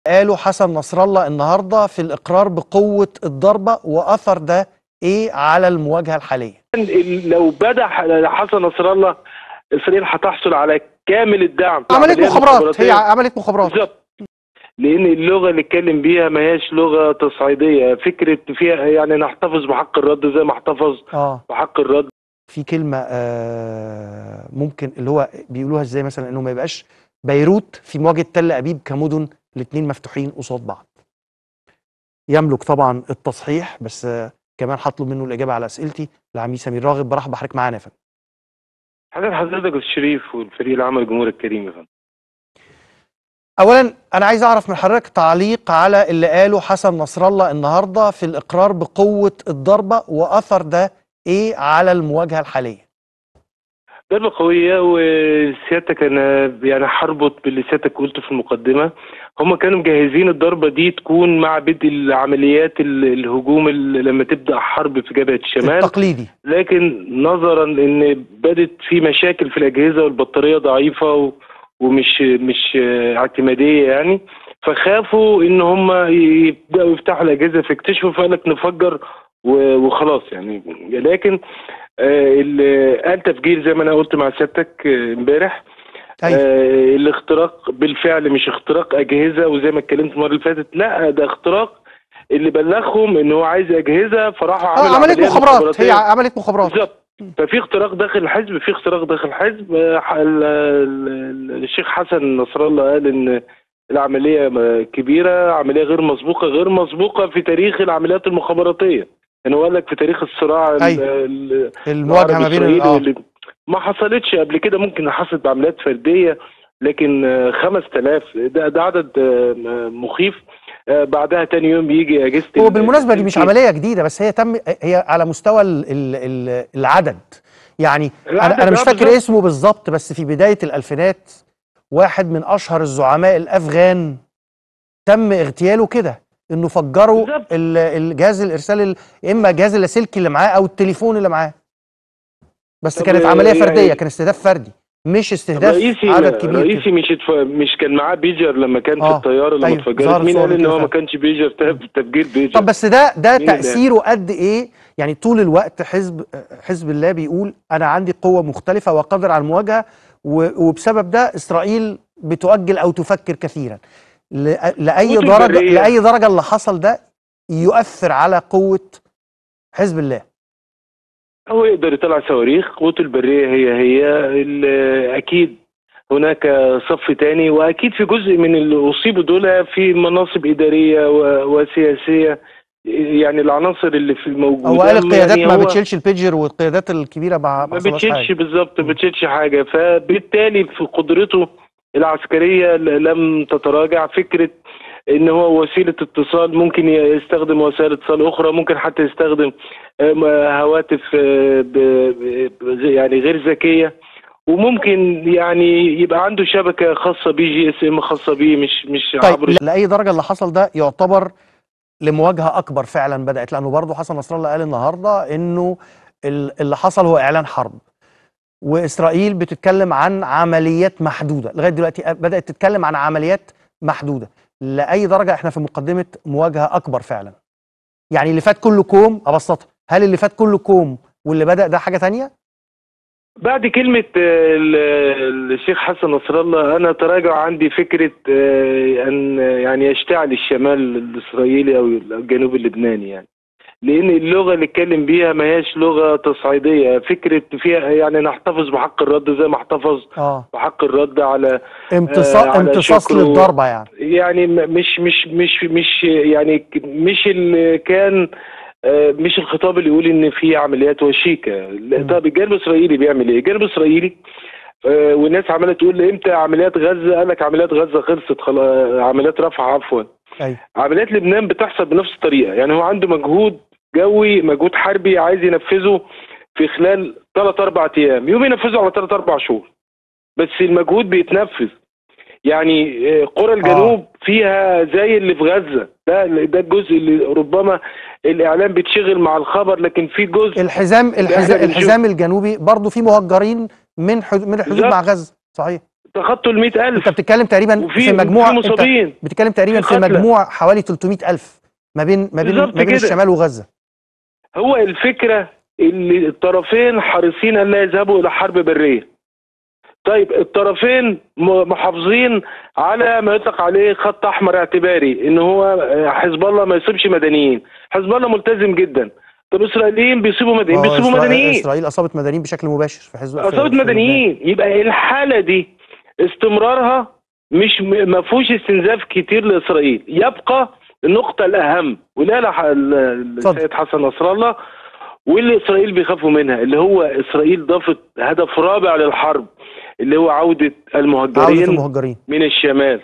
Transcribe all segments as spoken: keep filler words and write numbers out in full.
قالوا حسن نصر الله النهارده في الإقرار بقوة الضربة وأثر ده إيه على المواجهة الحالية؟ لو بدأ حسن نصر الله إسرائيل هتحصل على كامل الدعم. عملية مخابرات، هي عملية مخابرات بالظبط، لأن اللغة اللي اتكلم بيها ما هياش لغة تصعيدية، فكرة فيها يعني نحتفظ بحق الرد زي ما احتفظ آه. بحق الرد. في كلمة آه ممكن اللي هو بيقولوها ازاي مثلا انه ما يبقاش بيروت في مواجهة تل أبيب كمدن الاثنين مفتوحين قصاد بعض. يملك طبعا التصحيح، بس آه كمان هطلب منه الإجابة على أسئلتي. العميد سمير راغب، برحب بحضرتك معانا يا فندم. حضرتك حضرتك الشريف والفريق العمل الجمهوري الكريم يا فندم. أولا أنا عايز أعرف من حضرتك تعليق على اللي قاله حسن نصر الله النهارده في الإقرار بقوة الضربة وأثر ده إيه على المواجهة الحالية؟ ضربة قوية، وسيادتك أنا يعني هربط باللي سيادتك قلته في المقدمة. هم كانوا مجهزين الضربة دي تكون مع بدء العمليات الهجوم لما تبدأ حرب في جبهة الشمال التقليدي، لكن نظرا إن بدت في مشاكل في الأجهزة والبطارية ضعيفة ومش مش اعتمادية يعني، فخافوا إن هم يبدأوا يفتحوا الأجهزة فاكتشفوا فقال لك نفجر وخلاص يعني. لكن قال تفجير زي ما انا قلت مع سيادتك امبارح. أيوة. آه الاختراق بالفعل مش اختراق اجهزه وزي ما اتكلمت المره اللي فاتت، لا ده اختراق اللي بلغهم ان هو عايز اجهزه فراحوا عملوا عمليه مخابرات، هي عمليه مخابرات بالظبط. ففي اختراق داخل الحزب، في اختراق داخل الحزب. الشيخ حسن نصر الله قال ان العمليه كبيره، عمليه غير مسبوقه غير مسبوقه في تاريخ العمليات المخابراتيه. يعني هو قال لك في تاريخ الصراع أيوة. المواجهه ما بين اه ما حصلتش قبل كده، ممكن حصلت بعمليات فرديه لكن خمسة آلاف ده, ده عدد مخيف. بعدها تاني يوم يجي اجهزه. هو بالمناسبه دي مش عمليه جديده، بس هي تم هي على مستوى ال ال العدد يعني. العدد انا انا مش فاكر اسمه بالظبط، بس في بدايه الالفينات واحد من اشهر الزعماء الافغان تم اغتياله كده، انه فجروا الجهاز الارسال، اما جهاز اللاسلكي اللي معاه او التليفون اللي معاه. بس كانت عمليه فرديه، يعني كان استهداف فردي مش استهداف عدد كبير. رئيسي مش مش كان معاه بيجر لما كان آه. في الطياره لما أيوة. اتفجرت. مين قال ان هو ما كانش بيجر تفجير بيجر؟ طب بس ده ده تاثيره قد ايه؟ يعني طول الوقت حزب حزب الله بيقول انا عندي قوه مختلفه وقادر على المواجهه، وبسبب ده اسرائيل بتؤجل او تفكر كثيرا. لاي درجه لاي درجه اللي حصل ده يؤثر على قوه حزب الله؟ هو يقدر يطلع صواريخ، قوته البريه هي هي اكيد هناك صف تاني، واكيد في جزء من اللي اصيبوا دول في مناصب اداريه وسياسيه، يعني العناصر اللي في الموجوده. هو قال القيادات يعني ما بتشيلش البيجر، والقيادات الكبيره ما ما بتشيلش بالظبط، ما بتشيلش حاجه، فبالتالي في قدرته العسكريه لم تتراجع. فكره ان هو وسيله اتصال، ممكن يستخدم وسائل اتصال اخرى، ممكن حتى يستخدم هواتف يعني غير ذكيه، وممكن يعني يبقى عنده شبكه خاصه بيه، جي اس ام خاصه بيه، مش مش طيب عبر. لاي درجه اللي حصل ده يعتبر لمواجهه اكبر فعلا بدات؟ لانه برضه حسن نصر الله قال النهارده انه اللي حصل هو اعلان حرب، واسرائيل بتتكلم عن عمليات محدوده. لغايه دلوقتي بدات تتكلم عن عمليات محدوده. لاي درجه احنا في مقدمه مواجهه اكبر فعلا؟ يعني اللي فات كله كوم، ابسطها، هل اللي فات كله كوم واللي بدا ده حاجه ثانيه؟ بعد كلمه الشيخ حسن نصر الله انا تراجع عندي فكره ان يعني يشتعل الشمال الاسرائيلي او الجنوب اللبناني، يعني لان اللغه اللي اتكلم بيها ما هياش لغه تصعيديه، فكره فيها يعني نحتفظ بحق الرد زي ما احتفظ آه. بحق الرد على امتصاص آه امتصاص للضربه يعني. يعني مش مش مش مش يعني مش اللي كان آه مش الخطاب اللي يقول ان في عمليات وشيكه. طب الجانب الاسرائيلي بيعمل ايه؟ الجانب الاسرائيلي آه والناس عماله تقول امتى عمليات غزه؟ قال لك عمليات غزه خلصت خلاص، عمليات رفح عفوا. أيوة. عمليات لبنان بتحصل بنفس الطريقه، يعني هو عنده مجهود جوي، مجهود حربي عايز ينفذه في خلال ثلاث اربع ايام، يوم ينفذه على ثلاث اربع شهور، بس المجهود بيتنفذ. يعني قرى الجنوب آه. فيها زي اللي في غزه، ده ده الجزء اللي ربما الاعلام بيتشغل مع الخبر، لكن في جزء الحزام الحزام الحزام الجنوبي برضه في مهجرين من حد من الحدود مع غزه. صحيح. تخطوا ال مئة ألف. انت بتتكلم تقريبا في مجموع، في مصابين، انت بتتكلم تقريبا في, في مجموع حوالي ثلاثمئة ألف ما بين ما بين ما بين الشمال وغزة. هو الفكرة اللي الطرفين حريصين ان لا يذهبوا الى حرب برية. طيب الطرفين محافظين على ما يطلق عليه خط احمر اعتباري، ان هو حزب الله ما يصيبش مدنيين. حزب الله ملتزم جدا. طب الاسرائيليين بيصيبوا مدنيين، بيصيبوا إسرائيل مدنيين. اسرائيل اصابت مدنيين بشكل مباشر في حزب، اصابت مدنيين. يبقى الحالة دي استمرارها مش ما فيهوش استنزاف كتير لاسرائيل. يبقى النقطة الاهم ولا السيد حسن نصر الله واللي اسرائيل بيخافوا منها، اللي هو اسرائيل ضافت هدف رابع للحرب، اللي هو عودة المهجرين, عودة المهجرين من الشمال.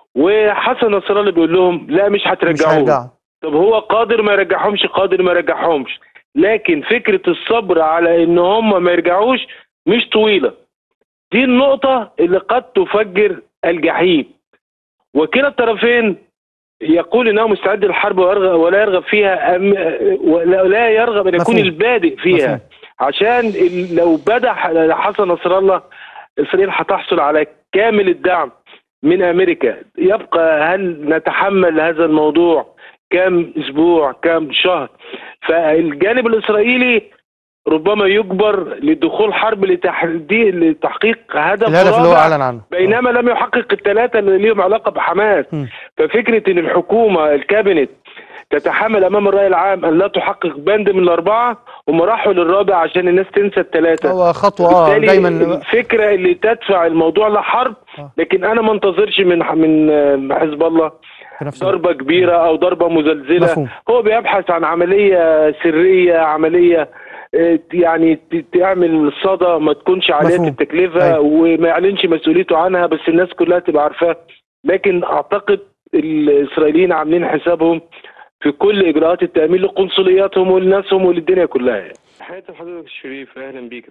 وحسن نصر الله بيقول لهم لا مش هترجعوهم. طب هو قادر ما يرجعهمش، قادر ما يرجعهمش، لكن فكرة الصبر على ان هم ما يرجعوش مش طويلة. دي النقطة اللي قد تفجر الجحيم. وكلا الطرفين يقول انه مستعد للحرب ولا يرغب فيها، أم ولا يرغب ان يكون البادئ فيها مفهوم. عشان لو بدا حسن نصر الله اسرائيل هتحصل على كامل الدعم من امريكا. يبقى هل نتحمل هذا الموضوع كام اسبوع كام شهر؟ فالجانب الاسرائيلي ربما يجبر لدخول حرب لتحديد لتحقيق هدف الهدف اللي هو اعلن عنه، بينما لم يحقق الثلاثه اللي ليهم علاقه بحماس. م. ففكره ان الحكومه الكابينت تتحمل امام الراي العام ان لا تحقق بند من الاربعه، هم راحوا للرابع عشان الناس تنسى الثلاثه. هو خطوه اه دايما الفكره اللي تدفع الموضوع لحرب. لكن انا ما انتظرش من من حزب الله ضربه كبيره او ضربه مزلزله. مفهوم. هو بيبحث عن عمليه سريه، عمليه يعني تعمل صدى ما تكونش عاليه التكلفه. أي. وما يعلنش مسؤوليته عنها، بس الناس كلها تبقى عارفاها. لكن اعتقد الاسرائيليين عاملين حسابهم في كل اجراءات التامين لقنصلياتهم ولناسهم وللدنيا كلها. يعني حياتي حضرتك الشريف، اهلا بيك.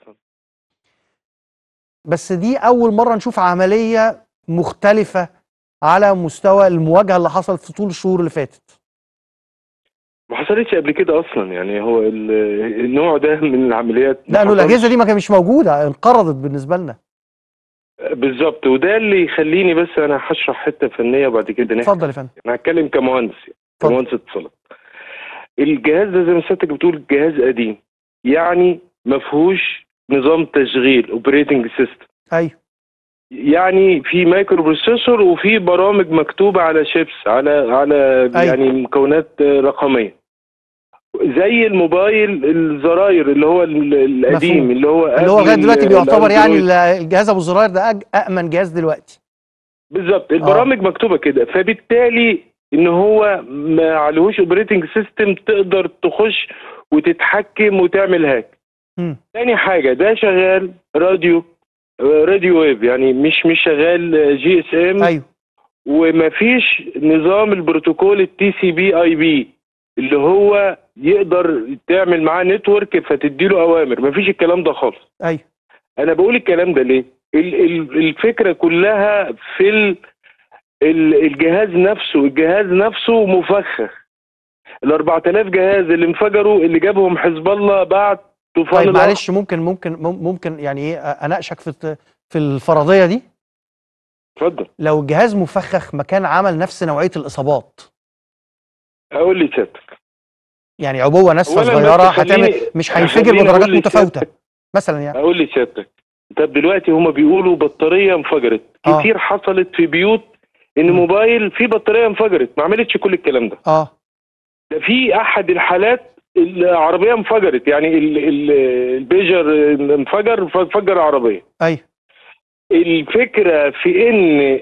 بس دي اول مره نشوف عمليه مختلفه على مستوى المواجهه اللي حصلت في طول الشهور اللي فاتت. ما حصلتش قبل كده اصلا. يعني هو النوع ده من العمليات لانه الاجهزه دي ما كانت مش موجوده، انقرضت بالنسبه لنا. بالظبط. وده اللي يخليني، بس انا هشرح حته فنيه وبعد كده نحكي. اتفضل يا فندم. انا هتكلم كمهندس، كمهندس اتصالات. الجهاز ده زي ما سيادتك بتقول جهاز قديم، يعني ما فيهوش نظام تشغيل اوبريتنج سيستم. ايوه. يعني في مايكرو بروسيسور وفي برامج مكتوبه على شيبس، على على أيوة. يعني مكونات رقميه زي الموبايل، الزراير اللي هو القديم مفهوم. اللي هو اللي هو لغايه دلوقتي بيعتبر يعني الجهاز ابو الزراير ده امن جهاز دلوقتي. بالظبط. البرامج آه. مكتوبه كده، فبالتالي ان هو ما عليهوش اوبريتنج سيستم تقدر تخش وتتحكم وتعمل هاك. ثاني حاجه ده شغال راديو راديو ويف، يعني مش مش شغال جي اس ام. ايوه. ومفيش نظام البروتوكول التي سي بي اي بي اللي هو يقدر تعمل معاه نتورك فتديله اوامر. مفيش الكلام ده خالص. ايوه. انا بقول الكلام ده ليه؟ الفكره كلها في الجهاز نفسه. الجهاز نفسه مفخخ. ال أربعة آلاف جهاز اللي انفجروا اللي جابهم حزب الله بعد طوفان. طيب معلش، ممكن ممكن ممكن يعني ايه اناقشك في في الفرضيه دي؟ اتفضل. لو الجهاز مفخخ ما كان عمل نفس نوعيه الاصابات؟ اقول لي سيادتك، يعني عبوه ناسفه صغيره هتعمل، مش هينفجر بدرجات متفاوته مثلا يعني. اقول لي سيادتك، طب دلوقتي هما بيقولوا بطاريه انفجرت. آه. كتير حصلت في بيوت ان موبايل فيه بطاريه انفجرت، ما عملتش كل الكلام ده. اه ده في احد الحالات العربيه انفجرت، يعني البيجر انفجر انفجر العربيه. ايوه. الفكره في ان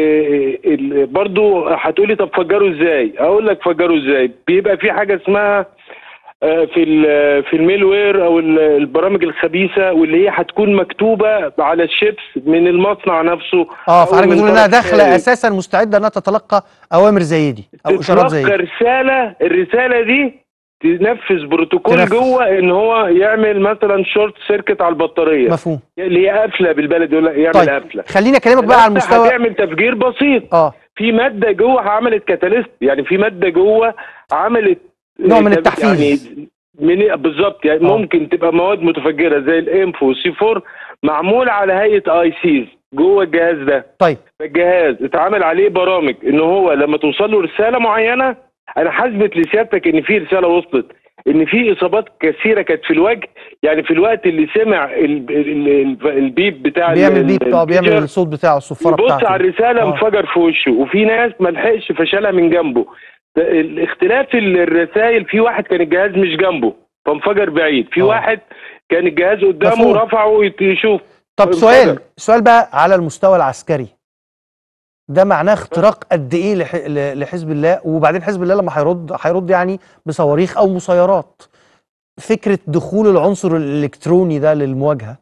برضو هتقولي طب فجروا ازاي؟ اقول لك فجروا ازاي. بيبقى في حاجه اسمها في في الميل وير او البرامج الخبيثه، واللي هي هتكون مكتوبه على الشيبس من المصنع نفسه. اه فحضرتك بتقول انها داخله اساسا مستعده انها تتلقى اوامر زي دي او اشارات زي دي. تتلقى رساله، الرساله دي تنفذ بروتوكول تنفذ. جوه ان هو يعمل مثلا شورت سيركت على البطاريه. مفهوم. اللي هي قافله بالبلد يعمل طيب. قافله. خليني اكلمك بقى على المستوى. هتعمل تفجير بسيط. اه في ماده جوه عملت كاتاليست، يعني في ماده جوه عملت نوع من التحفيز. يعني من بالظبط. يعني أوه. ممكن تبقى مواد متفجره زي الانفو والسي أربعة معمول على هيئه اي سيز، جوه الجهاز ده. طيب فالجهاز اتعمل عليه برامج ان هو لما توصل له رساله معينه، انا حاسبت لسيادتك ان في رساله وصلت، ان في اصابات كثيره كانت في الوجه، يعني في الوقت اللي سمع ال- ال- ال- البيب بتاع بيعمل ال- بيب، اه بيعمل البيجر، الصوت بتاعه، الصفاره يبص بتاعته على دي. الرساله اه انفجر في وشه، وفي ناس ما لحقش فشلها من جنبه. الاختلاف الرسائل، في واحد كان الجهاز مش جنبه فانفجر بعيد، في آه. واحد كان الجهاز قدامه مفهوم. ورفعه يشوف. طب انفجر. سؤال سؤال بقى على المستوى العسكري، ده معناه اختراق قد ايه لح- ل- لحزب الله؟ وبعدين حزب الله لما هيرد هيرد يعني بصواريخ او مسيرات. فكره دخول العنصر الالكتروني ده للمواجهه.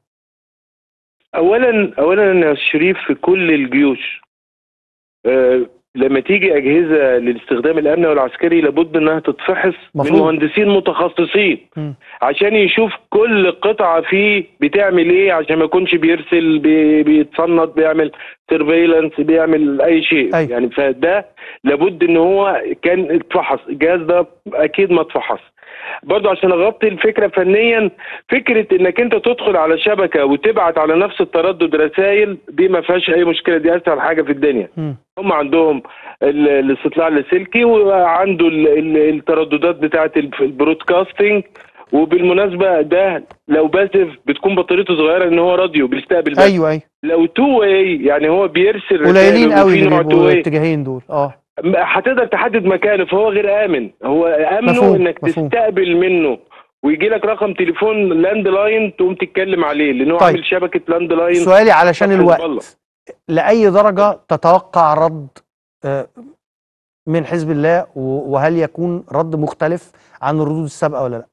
اولا اولا يا شريف، في كل الجيوش آه لما تيجي اجهزه للاستخدام الامني والعسكري لابد انها تتفحص من مفروض. مهندسين متخصصين م. عشان يشوف كل قطعه فيه بتعمل ايه، عشان ما يكونش بيرسل بي بيتصنت بيعمل سيرفيلانس بيعمل اي شيء. أي. يعني فده لابد ان هو كان اتفحص، الجهاز ده اكيد ما اتفحص. برضو عشان اغطي الفكره فنيا، فكره انك انت تدخل على شبكه وتبعت على نفس التردد رسائل، دي ما فيهاش اي مشكله، دي اسهل حاجه في الدنيا. م. هم عندهم ال- الاستطلاع اللاسلكي، وعنده ال- ال- الترددات بتاعه الف- البرودكاستنج. وبالمناسبه ده لو باسف بتكون بطاريته صغيره، ان هو راديو بيستقبل بس. ايوه ايوه لو تو واي يعني هو بيرسل قليلين رسائل قوي وفي اللي نوع تو بيبقوا واي، الاتجاهين دول. اه هتقدر تحدد مكانه، فهو غير امن. هو امنه مفهوم، انك مفهوم. تستقبل منه ويجي لك رقم تليفون لاند لاين تقوم تتكلم عليه، لانه طيب. عامل شبكه لاند لاين. سؤالي علشان حزب الوقت، الله. لأي درجة تتوقع رد آه، من حزب الله، و- وهل يكون رد مختلف عن الردود السابقة ولا لا؟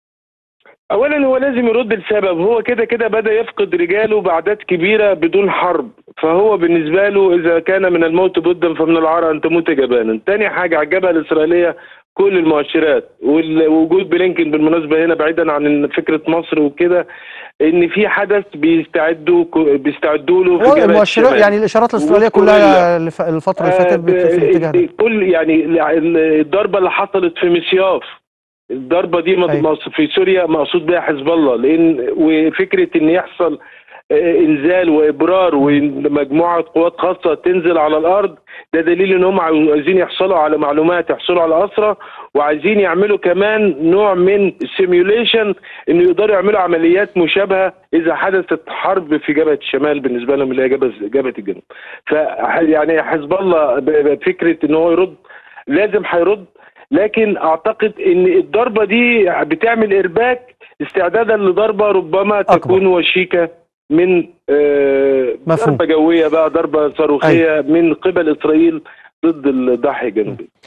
اولا هو لازم يرد لسبب، هو كده كده بدا يفقد رجاله باعداد كبيره بدون حرب، فهو بالنسبه له اذا كان من الموت بدا فمن العار ان تموت جبانا. تاني حاجه، على الجبهه الاسرائيليه كل المؤشرات، ووجود بلينكن بالمناسبه هنا بعيدا عن فكره مصر وكده، ان في حدث بيستعدوا بيستعدوا له في هو جبهه المؤشرات الشمال. يعني الإشارات الإسرائيلية كلها الف- الفترة اللي فاتت بت- في الاتجاه ده. كل يعني الضربه اللي حصلت في مسياف، الضربه دي أيوة. مص- في سوريا مقصود بها حزب الله، لان وفكره ان يحصل آه، انزال وابرار ومجموعه قوات خاصه تنزل على الارض، ده دليل ان هم عايزين يحصلوا على معلومات، يحصلوا على اسرى، وعايزين يعملوا كمان نوع من السيميوليشن ان يقدروا يعملوا عمليات مشابهه اذا حدثت حرب في جبهه الشمال بالنسبه لهم اللي هي جبهه جبهه الجنوب. ف يعني حزب الله ب- بفكره ان هو يرد لازم هيرد، لكن اعتقد ان الضربه دي بتعمل ارباك استعدادا لضربه ربما أكبر. تكون وشيكه من آه، مفهوم. ضربه جويه بقى، ضربه صاروخيه أيوة. من قبل اسرائيل ضد الضاحيه الجنوبي.